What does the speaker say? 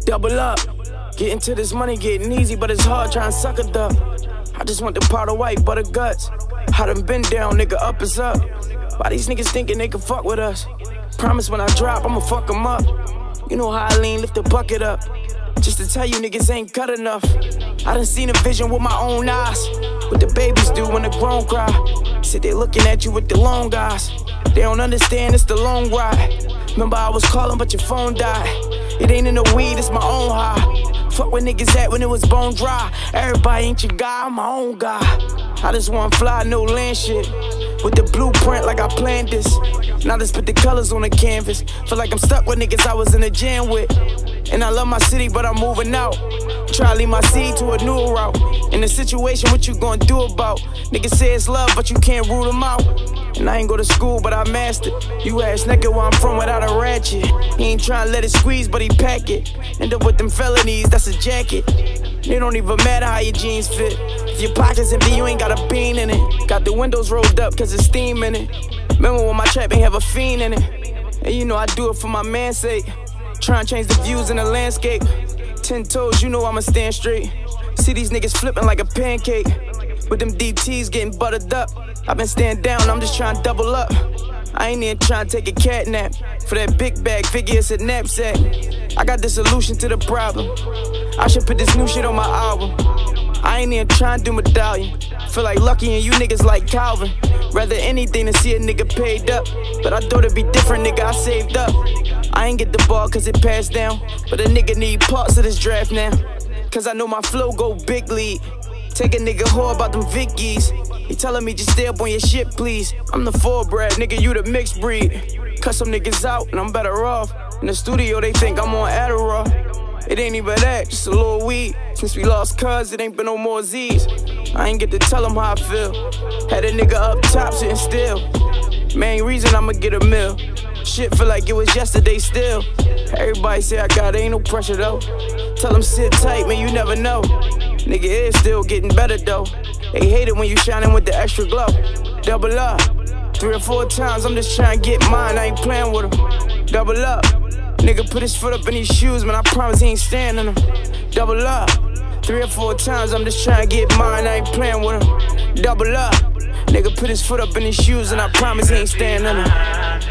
Double up. Getting to this money getting easy, but it's hard trying to suck it up. I just want the powder white, butter guts. I done been down, nigga, up is up. Why these niggas thinking they can fuck with us? Promise when I drop, I'ma fuck them up. You know how I lean, lift the bucket up. Just to tell you niggas ain't cut enough. I done seen a vision with my own eyes. What the babies do when the grown cry. Sit there looking at you with the long guys. They don't understand it's the long ride. Remember I was calling but your phone died. It ain't in the weed, it's my own high. Fuck where niggas at when it was bone dry. Everybody ain't your guy, I'm my own guy. I just want fly, no land shit. With the blueprint like I planned this. Now let's put the colors on the canvas. Feel like I'm stuck with niggas I was in the jam with. And I love my city, but I'm moving out. Try to lead my seed to a new route. In the situation, what you gonna do about? Niggas say it's love, but you can't rule them out. And I ain't go to school, but I mastered. You ass nigga where I'm from without a ratchet. He ain't tryna let it squeeze, but he pack it. End up with them felonies, that's a jacket. It don't even matter how your jeans fit. If your pocket's empty, you ain't got a bean in it. Got the windows rolled up, cause it's steam in it. Remember when my trap ain't have a fiend in it. And you know I do it for my man's sake. Tryna change the views in the landscape. 10 toes, you know I'ma stand straight. See these niggas flipping like a pancake. With them DTs getting buttered up. I been staying down, I'm just trying to double up. I ain't even trying to take a cat nap. For that big bag, figure it's a knapsack. I got the solution to the problem. I should put this new shit on my album. I ain't even trying to do medallion. Feel like Lucky and you niggas like Calvin. Rather anything than see a nigga paid up. But I thought it'd be different, nigga, I saved up. I ain't get the ball cause it passed down. But a nigga need parts of this draft now. Cause I know my flow go big league. Take a nigga whore about them Vickies. He telling me just stay up on your shit, please. I'm the full bred, nigga, you the mixed breed. Cut some niggas out and I'm better off. In the studio they think I'm on Adderall. It ain't even that, just a little weed. Since we lost cuz, it ain't been no more Z's. I ain't get to tell him how I feel. Had a nigga up top sitting still. Main reason I'ma get a meal. Shit feel like it was yesterday still. Everybody say I got it, ain't no pressure though. Tell them sit tight, man, you never know. Nigga is still getting better though. They hate it when you shining with the extra glow. Double up. 3 or 4 times, I'm just trying to get mine, I ain't playing with them. Double up. Nigga put his foot up in these shoes, man, I promise he ain't standing them. Double up. 3 or 4 times, I'm just trying to get mine, I ain't playing with him. Double up. Nigga put his foot up in his shoes, and I promise he ain't standing them.